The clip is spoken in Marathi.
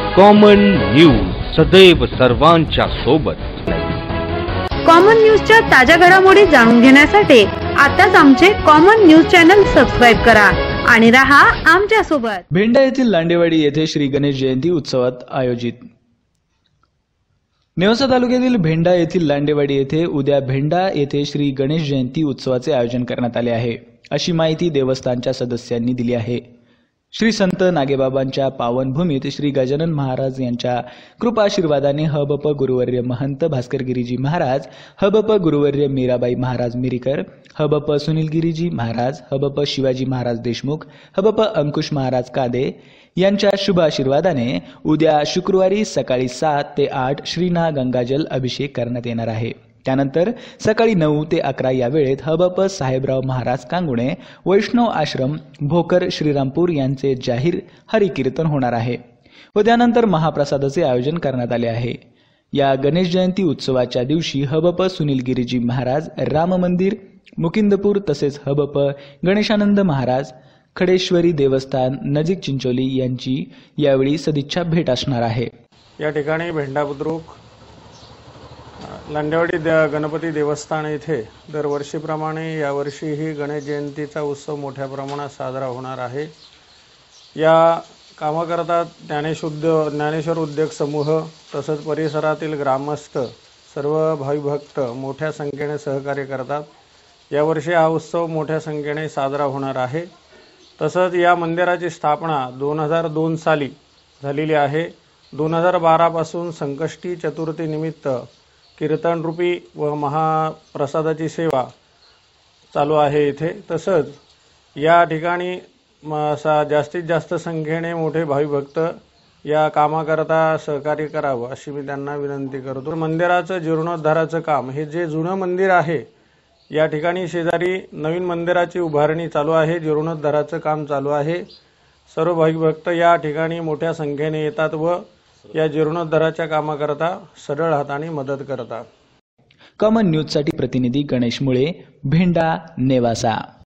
कॉमन न्यूज सदैव सर्वांच्या सोबत। कॉमन न्यूजच्या ताज्या घडामोडी जाणून घेण्यासाठी आताच आमचे कॉमन न्यूज चॅनल सबस्क्राइब करा आणि रहा आमच्या सोबत। भेंडा येथील लांडेवाडी येथे श्री गणेश जयंती उत्सवात आयोजित। नेवासा तालुक्यातील भेंडा येथील लांडेवाडी येथे उद्या भेंडा येथे श्री गणेश जयंती उत्सवाचे आयोजन करण्यात आले आहे, अशी माहिती देवस्थानच्या सदस्यांनी दिली आहे। श्री संत नागेबाबांच्या पावनभूमीत श्री गजानन महाराज यांच्या कृपाशीर्वादाने हबप गुरुवर्य महंत भास्कर गिरीजी महाराज, हबप गुरुवर्य मीराबाई महाराज मिरीकर, हबप सुनील गिरीजी महाराज, हबप शिवाजी महाराज देशमुख, हबप अंकुश महाराज कादे यांच्या शुभ आशीर्वादाने उद्या शुक्रवारी सकाळी 7 ते 8 श्रीना गंगाजल अभिषेक करण्यात येणार आहे। त्यानंतर सकाळी 9 ते 11 या वेळेत हबप साहेबराव महाराज कांगुणे वैष्णव आश्रम भोकर श्रीरामपूर यांचे जाहीर हरिकीर्तन होणार आहे व त्यानंतर महाप्रसादाचे आयोजन करण्यात आले आहे। या गणेश जयंती उत्सवाच्या दिवशी हबप सुनील गिरीजी महाराज राम मंदिर मुकिंदपूर तसेच हबप गणेशानंद महाराज खडेश्वरी देवस्थान नजीक चिंचोली यांची यावेळी सदिच्छा भेट असणार आहे। या ठिकाणी भेंडा बुद्रुक लांडेवाडी गणपती देवस्थान येथे दरवर्षीप्रमाणे यावर्षीही गणेश जयंतीचा उत्सव मोठ्या प्रमाणात साजरा होणार आहे। या कामाकरता ज्ञानेश्वर उद्योग समूह तसंच परिसरातील ग्रामस्थ सर्व भाविभक्त मोठ्या संख्येने सहकार्य करतात। यावर्षी हा उत्सव मोठ्या संख्येने साजरा होणार आहे। तसंच या मंदिराची स्थापना 2002 साली झालेली आहे। 2012 पासून संकष्टी चतुर्थी निमित्त कीर्तन रूपी व महाप्रसादाची सेवा चालू आहे इथे। तसंच या ठिकाणी जास्तीत जास्त संख्येने मोठे भाविभक्त या कामाकरता सहकार्य करावं अशी मी त्यांना विनंती करतो। मंदिराचं जीर्णोद्धाराचं काम हे जे जुनं मंदिर आहे या ठिकाणी शेजारी नवीन मंदिराची उभारणी चालू आहे, जीर्णोद्धाराचं काम चालू आहे। सर्व भाविभक्त या ठिकाणी मोठ्या संख्येने येतात व या जीर्णोद्धाराच्या कामाकरता सरळ हाताने मदत करतात। कॉमन न्यूजसाठी प्रतिनिधी गणेश मुळे, भेंडा, नेवासा।